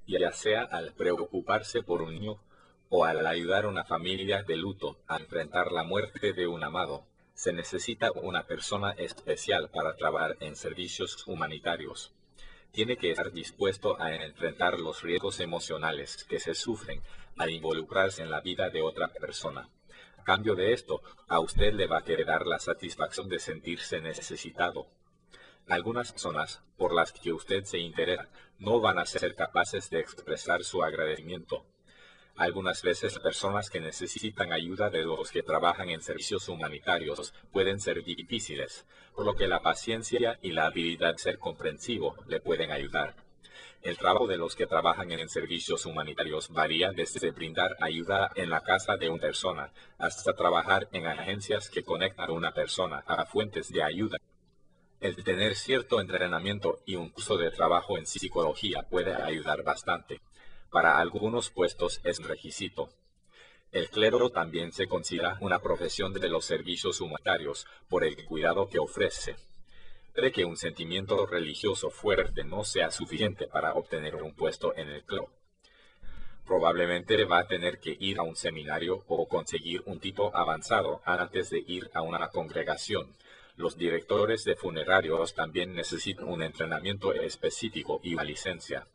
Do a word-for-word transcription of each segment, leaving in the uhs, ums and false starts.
ya sea al preocuparse por un niño o al ayudar a una familia de luto a enfrentar la muerte de un amado. Se necesita una persona especial para trabajar en servicios humanitarios. Tiene que estar dispuesto a enfrentar los riesgos emocionales que se sufren al involucrarse en la vida de otra persona. A cambio de esto, a usted le va a quedar la satisfacción de sentirse necesitado. Algunas personas por las que usted se interesa no van a ser capaces de expresar su agradecimiento. Algunas veces personas que necesitan ayuda de los que trabajan en servicios humanitarios pueden ser difíciles, por lo que la paciencia y la habilidad de ser comprensivo le pueden ayudar. El trabajo de los que trabajan en servicios humanitarios varía desde brindar ayuda en la casa de una persona hasta trabajar en agencias que conectan a una persona a fuentes de ayuda. El tener cierto entrenamiento y un curso de trabajo en psicología puede ayudar bastante. Para algunos puestos es un requisito. El clero también se considera una profesión de los servicios humanitarios por el cuidado que ofrece. Puede que un sentimiento religioso fuerte no sea suficiente para obtener un puesto en el clero. Probablemente va a tener que ir a un seminario o conseguir un título avanzado antes de ir a una congregación. Los directores de funerarios también necesitan un entrenamiento específico y una licencia.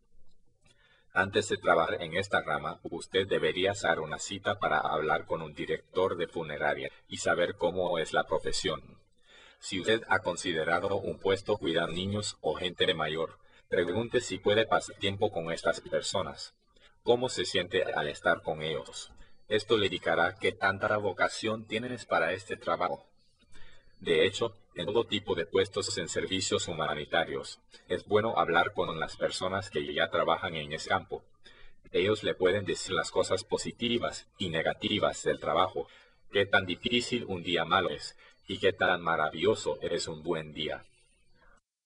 Antes de trabajar en esta rama, usted debería hacer una cita para hablar con un director de funeraria y saber cómo es la profesión. Si usted ha considerado un puesto cuidar niños o gente mayor, pregunte si puede pasar tiempo con estas personas. ¿Cómo se siente al estar con ellos? Esto le indicará qué tanta vocación tienes para este trabajo. De hecho, en todo tipo de puestos en servicios humanitarios, es bueno hablar con las personas que ya trabajan en ese campo. Ellos le pueden decir las cosas positivas y negativas del trabajo, qué tan difícil un día malo es y qué tan maravilloso es un buen día.